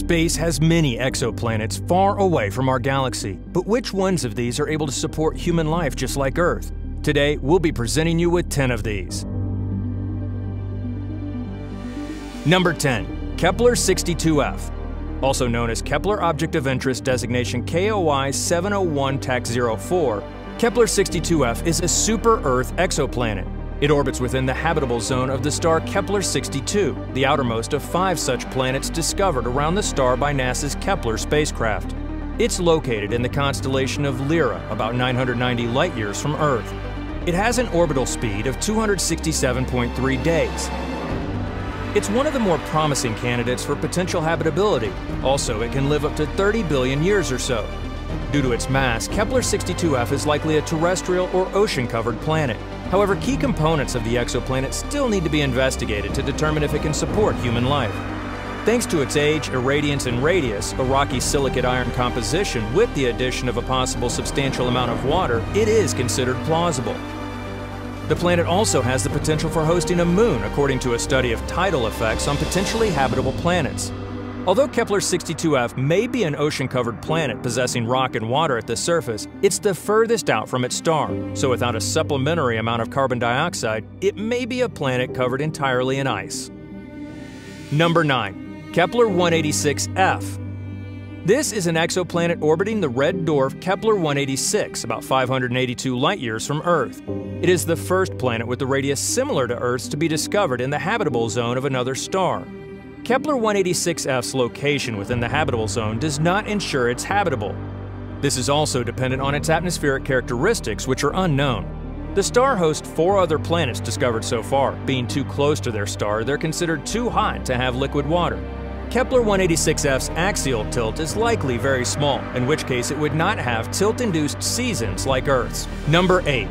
Space has many exoplanets far away from our galaxy, but which ones of these are able to support human life just like Earth? Today, we'll be presenting you with 10 of these. Number 10. Kepler-62f. Also known as Kepler Object of Interest Designation KOI 701-04, Kepler-62f is a super-Earth exoplanet. It orbits within the habitable zone of the star Kepler-62, the outermost of 5 such planets discovered around the star by NASA's Kepler spacecraft. It's located in the constellation of Lyra, about 990 light-years from Earth. It has an orbital speed of 267.3 days. It's one of the more promising candidates for potential habitability. Also, it can live up to 30 billion years or so. Due to its mass, Kepler-62f is likely a terrestrial or ocean-covered planet. However, key components of the exoplanet still need to be investigated to determine if it can support human life. Thanks to its age, irradiance, and radius, a rocky silicate iron composition with the addition of a possible substantial amount of water, it is considered plausible. The planet also has the potential for hosting a moon, according to a study of tidal effects on potentially habitable planets. Although Kepler-62f may be an ocean-covered planet possessing rock and water at the surface, it's the furthest out from its star, so without a supplementary amount of carbon dioxide, it may be a planet covered entirely in ice. Number 9. Kepler-186f. This is an exoplanet orbiting the red dwarf Kepler-186, about 582 light-years from Earth. It is the first planet with a radius similar to Earth's to be discovered in the habitable zone of another star. Kepler-186f's location within the habitable zone does not ensure it's habitable. This is also dependent on its atmospheric characteristics, which are unknown. The star hosts 4 other planets discovered so far. Being too close to their star, they're considered too hot to have liquid water. Kepler-186f's axial tilt is likely very small, in which case it would not have tilt-induced seasons like Earth's. Number 8.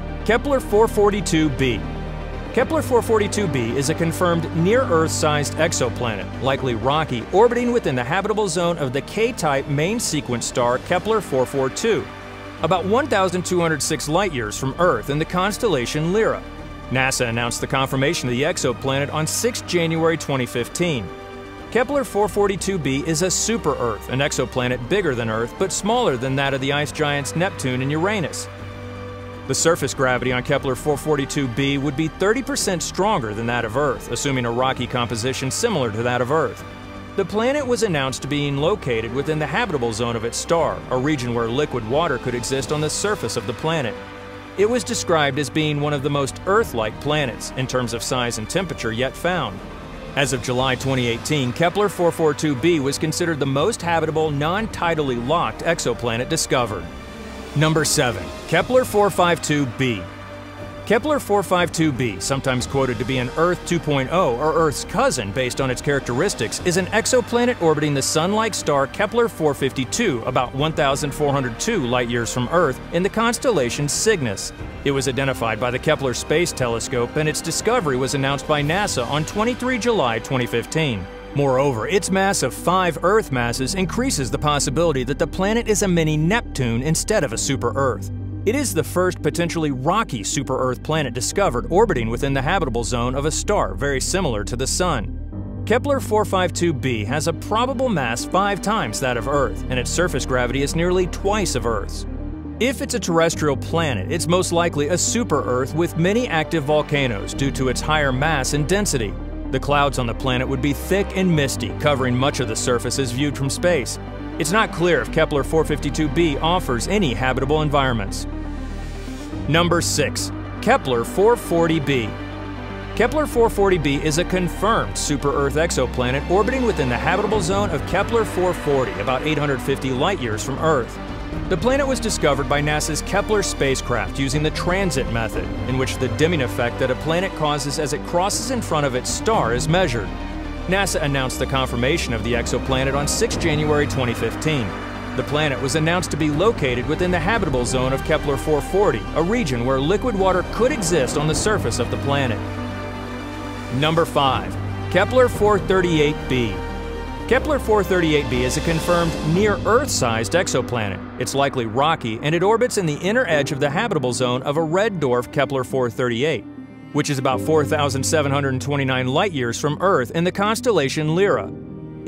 Kepler-442b. Kepler-442b is a confirmed near-Earth-sized exoplanet, likely rocky, orbiting within the habitable zone of the K-type main sequence star Kepler-442, about 1,206 light-years from Earth in the constellation Lyra. NASA announced the confirmation of the exoplanet on 6 January 2015. Kepler-442b is a super-Earth, an exoplanet bigger than Earth but smaller than that of the ice giants Neptune and Uranus. The surface gravity on Kepler-442b would be 30% stronger than that of Earth, assuming a rocky composition similar to that of Earth. The planet was announced to being located within the habitable zone of its star, a region where liquid water could exist on the surface of the planet. It was described as being one of the most Earth-like planets, in terms of size and temperature, yet found. As of July 2018, Kepler-442b was considered the most habitable, non-tidally locked exoplanet discovered. Number 7. Kepler-452b. Kepler-452b, sometimes quoted to be an Earth 2.0 or Earth's cousin based on its characteristics, is an exoplanet orbiting the Sun-like star Kepler-452, about 1,402 light-years from Earth, in the constellation Cygnus. It was identified by the Kepler Space Telescope, and its discovery was announced by NASA on 23 July 2015. Moreover, its mass of 5 Earth masses increases the possibility that the planet is a mini Neptune instead of a super-Earth. It is the first potentially rocky super-Earth planet discovered orbiting within the habitable zone of a star very similar to the Sun. Kepler-452b has a probable mass 5 times that of Earth, and its surface gravity is nearly twice of Earth's. If it's a terrestrial planet, it's most likely a super-Earth with many active volcanoes due to its higher mass and density. The clouds on the planet would be thick and misty, covering much of the surface as viewed from space. It's not clear if Kepler-452b offers any habitable environments. Number 6. Kepler-440b. Kepler-440b is a confirmed super-Earth exoplanet orbiting within the habitable zone of Kepler-440, about 850 light-years from Earth. The planet was discovered by NASA's Kepler spacecraft using the transit method, in which the dimming effect that a planet causes as it crosses in front of its star is measured. NASA announced the confirmation of the exoplanet on 6 January 2015. The planet was announced to be located within the habitable zone of Kepler-440, a region where liquid water could exist on the surface of the planet. Number 5. Kepler-438b. Kepler-438b is a confirmed near-Earth-sized exoplanet. It's likely rocky, and it orbits in the inner edge of the habitable zone of a red dwarf Kepler-438, which is about 4,729 light-years from Earth in the constellation Lyra.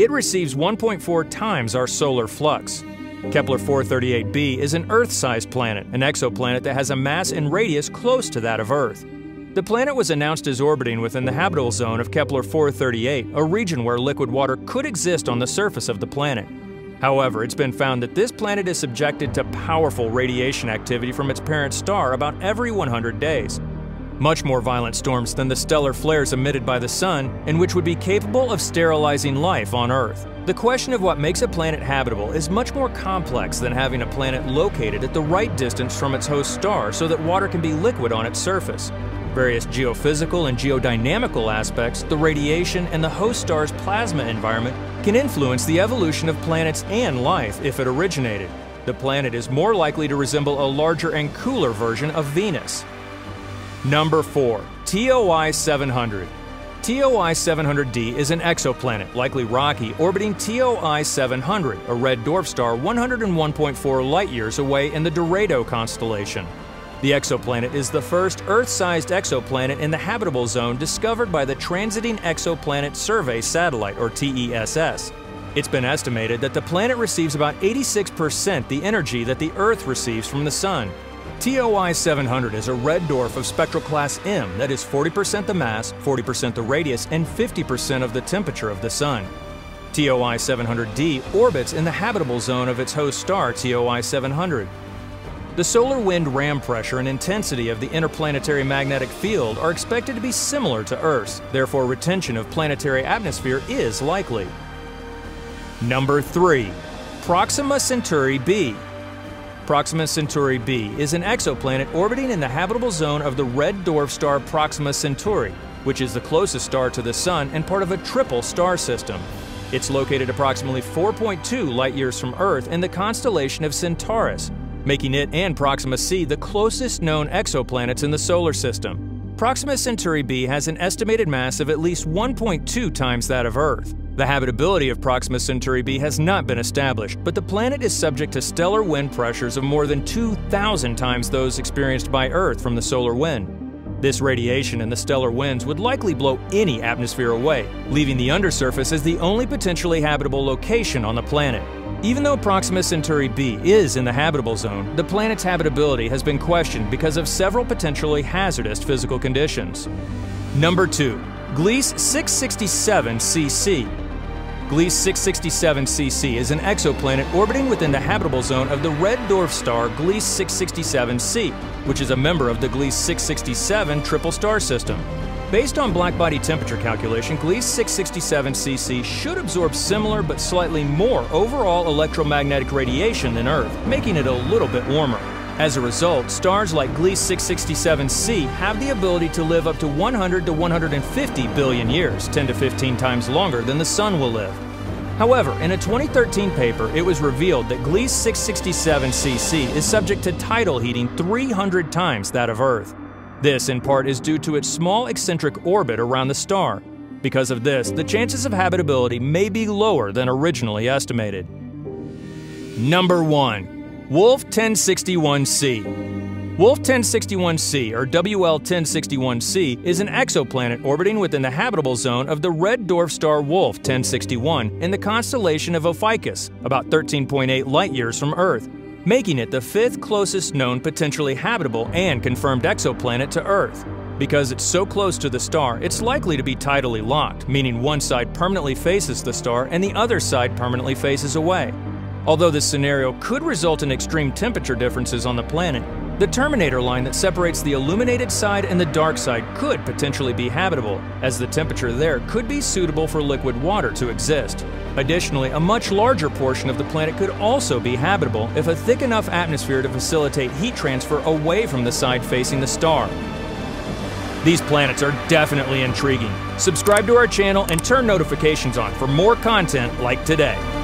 It receives 1.4 times our solar flux. Kepler-438b is an Earth-sized planet, an exoplanet that has a mass and radius close to that of Earth. The planet was announced as orbiting within the habitable zone of Kepler-438, a region where liquid water could exist on the surface of the planet. However, it's been found that this planet is subjected to powerful radiation activity from its parent star about every 100 days. Much more violent storms than the stellar flares emitted by the Sun, and which would be capable of sterilizing life on Earth. The question of what makes a planet habitable is much more complex than having a planet located at the right distance from its host star so that water can be liquid on its surface. Various geophysical and geodynamical aspects, the radiation, and the host star's plasma environment can influence the evolution of planets and life if it originated. The planet is more likely to resemble a larger and cooler version of Venus. Number 4. TOI 700. TOI 700d is an exoplanet, likely rocky, orbiting TOI 700, a red dwarf star 101.4 light-years away in the Dorado constellation. The exoplanet is the first Earth-sized exoplanet in the habitable zone discovered by the Transiting Exoplanet Survey Satellite, or TESS. It's been estimated that the planet receives about 86% the energy that the Earth receives from the Sun. TOI 700 is a red dwarf of spectral class M that is 40% the mass, 40% the radius, and 50% of the temperature of the Sun. TOI 700d orbits in the habitable zone of its host star, TOI 700. The solar wind ram pressure and intensity of the interplanetary magnetic field are expected to be similar to Earth's, therefore retention of planetary atmosphere is likely. Number 3. Proxima Centauri b. Proxima Centauri b is an exoplanet orbiting in the habitable zone of the red dwarf star Proxima Centauri, which is the closest star to the Sun and part of a triple star system. It's located approximately 4.2 light-years from Earth in the constellation of Centaurus, making it and Proxima c the closest known exoplanets in the solar system. Proxima Centauri b has an estimated mass of at least 1.2 times that of Earth. The habitability of Proxima Centauri b has not been established, but the planet is subject to stellar wind pressures of more than 2,000 times those experienced by Earth from the solar wind. This radiation and the stellar winds would likely blow any atmosphere away, leaving the undersurface as the only potentially habitable location on the planet. Even though Proxima Centauri b is in the habitable zone, the planet's habitability has been questioned because of several potentially hazardous physical conditions. Number 2. Gliese 667cc. Gliese 667cc is an exoplanet orbiting within the habitable zone of the red dwarf star Gliese 667c, which is a member of the Gliese 667 triple star system. Based on blackbody temperature calculation, Gliese 667cc should absorb similar but slightly more overall electromagnetic radiation than Earth, making it a little bit warmer. As a result, stars like Gliese 667c have the ability to live up to 100 to 150 billion years, 10 to 15 times longer than the Sun will live. However, in a 2013 paper, it was revealed that Gliese 667cc is subject to tidal heating 300 times that of Earth. This, in part, is due to its small eccentric orbit around the star. Because of this, the chances of habitability may be lower than originally estimated. Number 1. Wolf 1061c. Wolf 1061c, or WL 1061c, is an exoplanet orbiting within the habitable zone of the red dwarf star Wolf 1061 in the constellation of Ophiuchus, about 13.8 light-years from Earth, making it the 5th closest known potentially habitable and confirmed exoplanet to Earth. Because it's so close to the star, it's likely to be tidally locked, meaning one side permanently faces the star and the other side permanently faces away. Although this scenario could result in extreme temperature differences on the planet, the terminator line that separates the illuminated side and the dark side could potentially be habitable, as the temperature there could be suitable for liquid water to exist. Additionally, a much larger portion of the planet could also be habitable if a thick enough atmosphere to facilitate heat transfer away from the side facing the star. These planets are definitely intriguing. Subscribe to our channel and turn notifications on for more content like today.